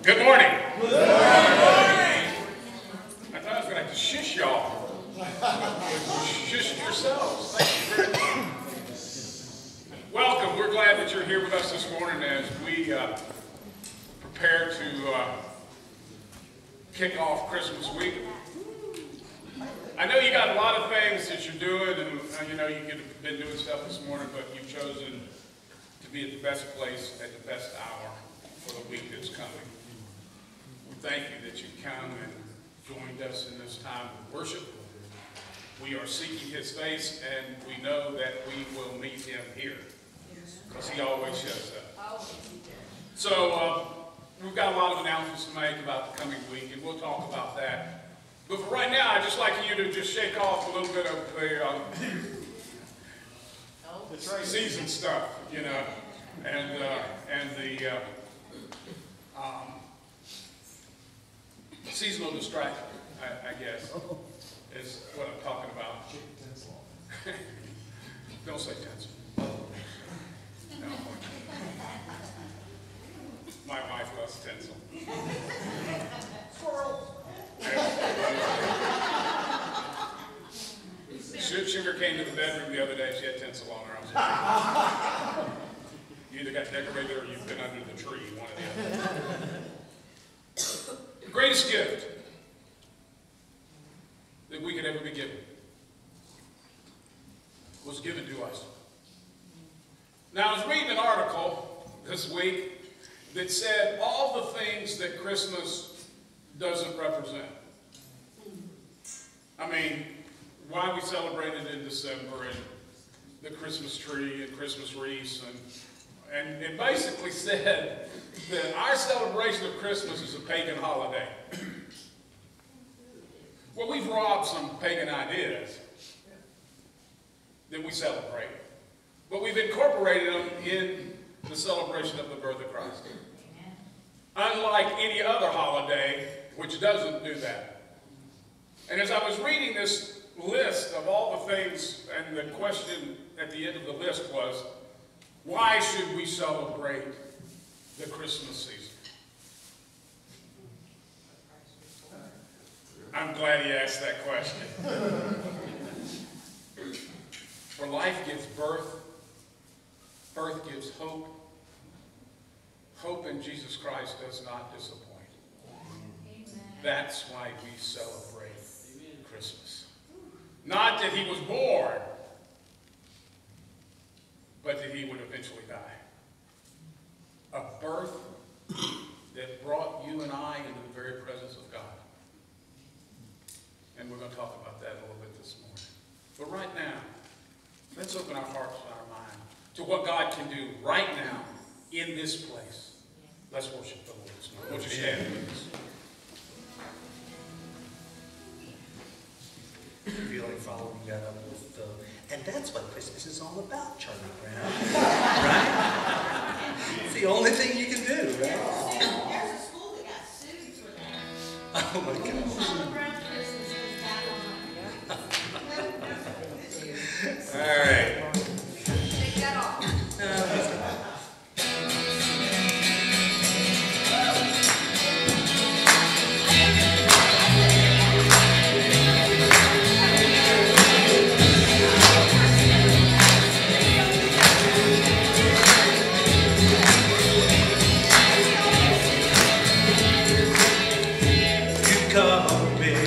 Good morning. Good morning. I thought I was going to have to shush y'all. Shush yourselves. Thank you very much. Welcome. We're glad that you're here with us this morning as we prepare to kick off Christmas week. I know you got a lot of things that you're doing, and you know you could have been doing stuff this morning, but you've chosen to be at the best place at the best hour for the week that's coming. We thank you that you've come and joined us in this time of worship. We are seeking his face, and we know that we will meet him here, because he always shows up. So we've got a lot of announcements to make about the coming week, and we'll talk about that. But for right now, I'd just like you to just shake off a little bit of the season stuff, you know, and the seasonal distraction, I guess, is what I'm talking about. Don't say tinsel. No. My wife loves tinsel. Sugar came to the bedroom the other day. She had tinsel on her. You either got decorated or you've been under the tree, one or the other. The greatest gift that we could ever be given was given to us. Now, I was reading an article this week that said all the things that Christmas doesn't represent. I mean, why we celebrate it in December, and the Christmas tree and Christmas wreaths, and it basically said that our celebration of Christmas is a pagan holiday. Well, we've robbed some pagan ideas that we celebrate, but we've incorporated them in the celebration of the birth of Christ. Unlike any other holiday, which doesn't do that. And as I was reading this list of all the things, and the question at the end of the list was, why should we celebrate the Christmas season? I'm glad he asked that question. For life gives birth, birth gives hope. Hope in Jesus Christ does not disappoint. Amen. That's why we celebrate Christmas. Not that he was born, but that he would eventually die. A birth that brought you and I into the very presence of God. And we're going to talk about that a little bit this morning. But right now, let's open our hearts and our mind to what God can do right now in this place. Let's worship the Lord this morning. Won't you stand with us? Really following that up with, and that's what Christmas is all about, Charlie Brown. Right? It's the only thing you can do, right? There's a school that got sued for that. Oh my gosh. Charlie Brown Christmas is back on. All right. Take that off. You come big.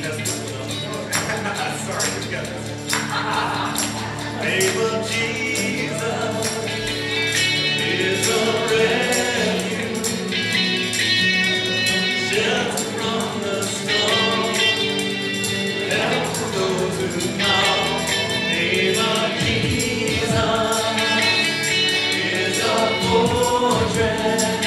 That's not what I'm sorry, we got this. Name of Jesus is a refuge, shelter from the storm, help for those who call. Name of Jesus is a fortress,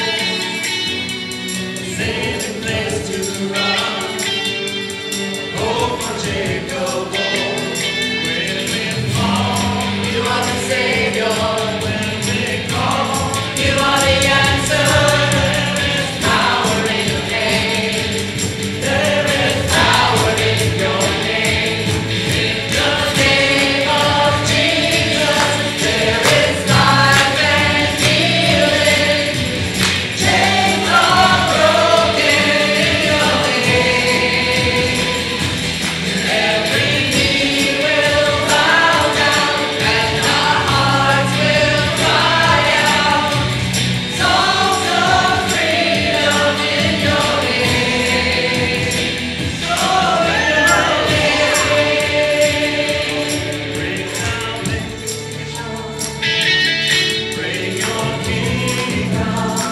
saving place to run. Hope for Jacob, when we fall, you are the Savior. When we call, you are the answer. There is power in your name. There is power in your name. In the name of Jesus, there is life and healing. Chains are broken in your name. Every knee will bow down and our hearts will cry out. Songs of freedom in your name. Oh, in your name. Bring salvation. Bring your kingdom.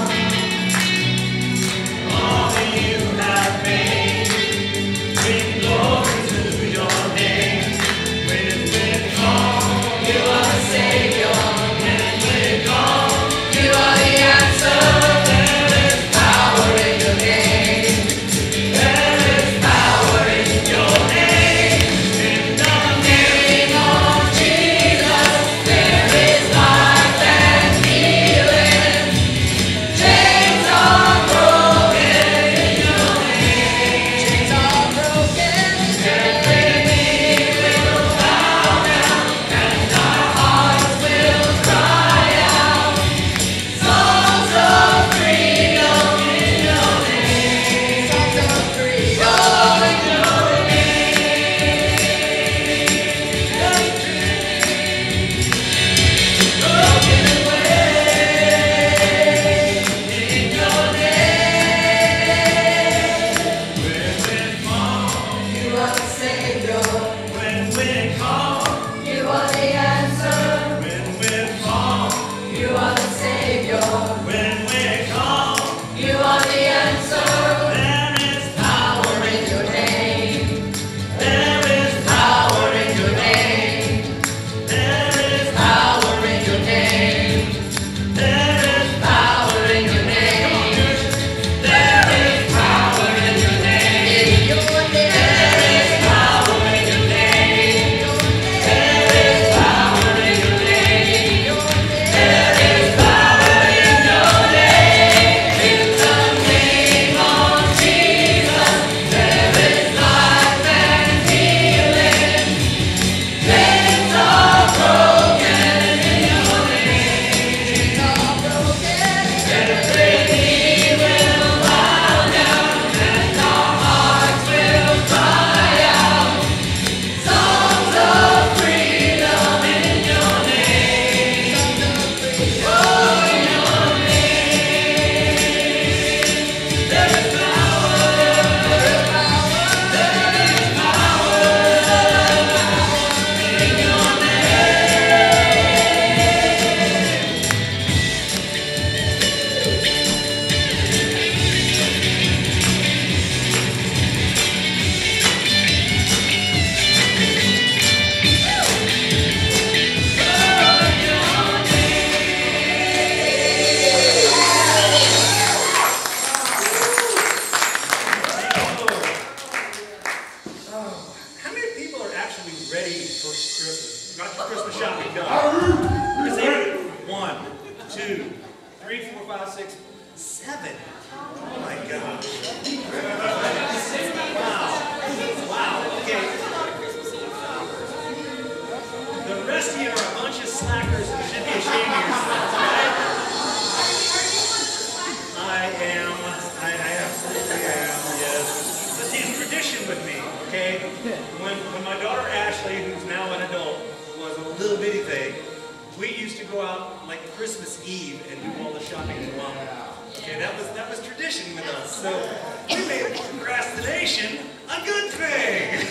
All that you have made. Bring glory to your name. When we call, you are the Savior. When we call, you are the answer. There is power in your name. There is power in your name. In the name of Jesus, there is life and healing. Chains are broken in your name. Chains are broken. Every knee will bow down and our hearts will cry out. Songs of freedom in your name. Songs of freedom in your name. Broken away in your name. When we fall, you are the Savior. When we call, you are the answer. When we fall, you are the Savior. When we call, you are the answer. There is power in your name. There is power in your name. There is power in your name. There is power in your name. There is power in your name. In your name. There is power in your name. There is power in your name. There is power in your name. In the name of Jesus, there is life and healing. Chains are broken in your name. Chains are broken. Every knee will bow down and our hearts will cry out. Songs of freedom in your name. Oh, in your name. There is power. There is power. There is power in your How many people are actually ready for Christmas? Got your Christmas shopping done? Is it 1, 2, 3, 4, 5, 6, 7? Oh my gosh. Wow. Wow. Okay. The rest of you are a bunch of slackers who should be ashamed of yourselves, right? I am. I absolutely am, yes. But see, it's tradition with me, okay? When my daughter Ashley, who's now an adult, was a little bitty thing, we used to go out like Christmas Eve and do all the shopping in one. Okay, that was tradition with us. So we made procrastination a good thing.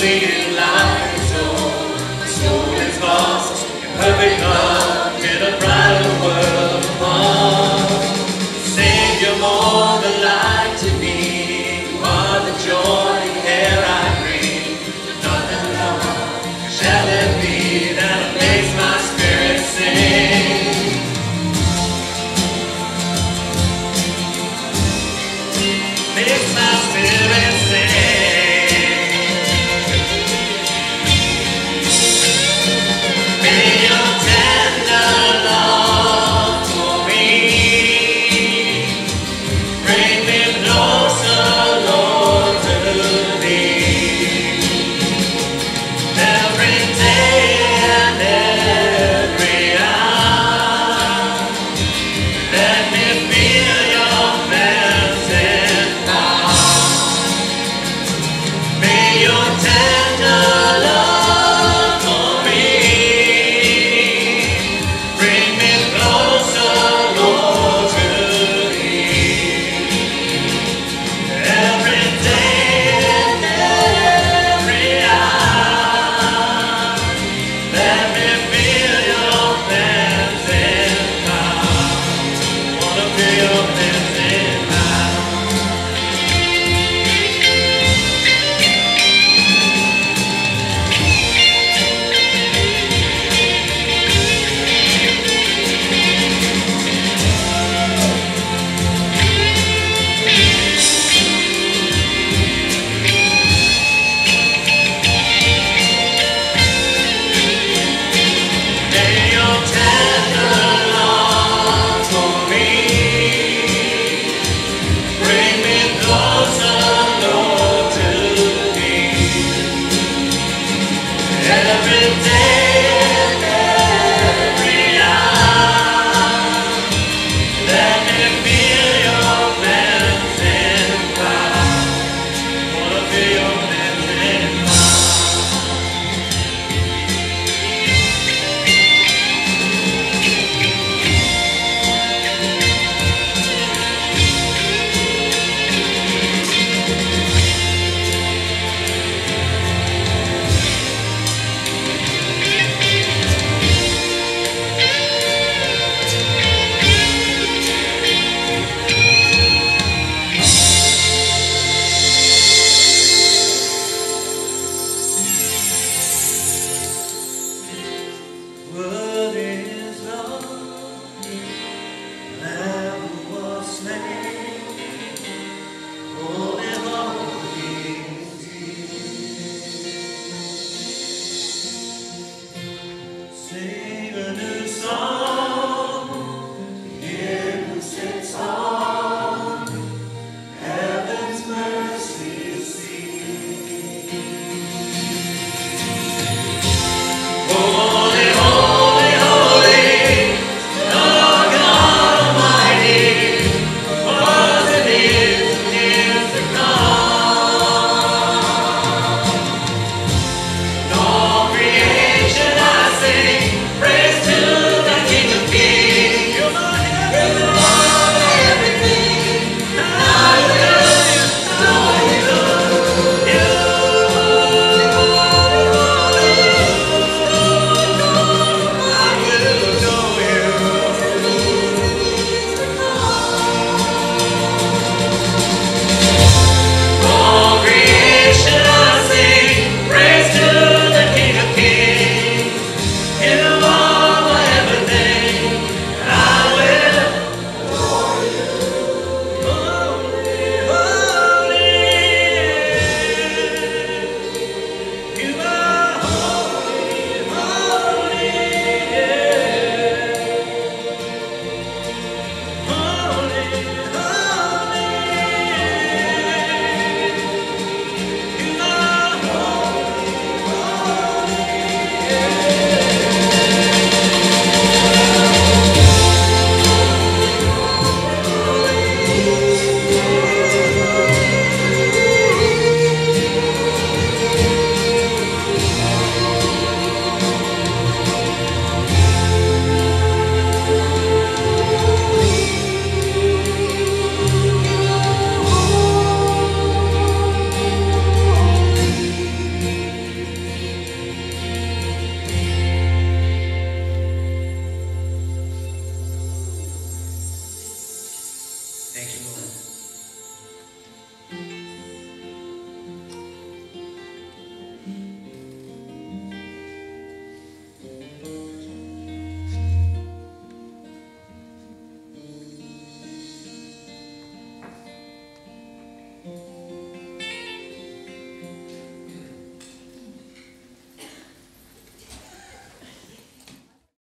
fleeting light is old. The soul is lost in perfect love in a brighter world apart. Savior, more than light to me. You are the joy and air I breathe. Nothing wrong shall there be that makes my spirit sing. Makes my spirit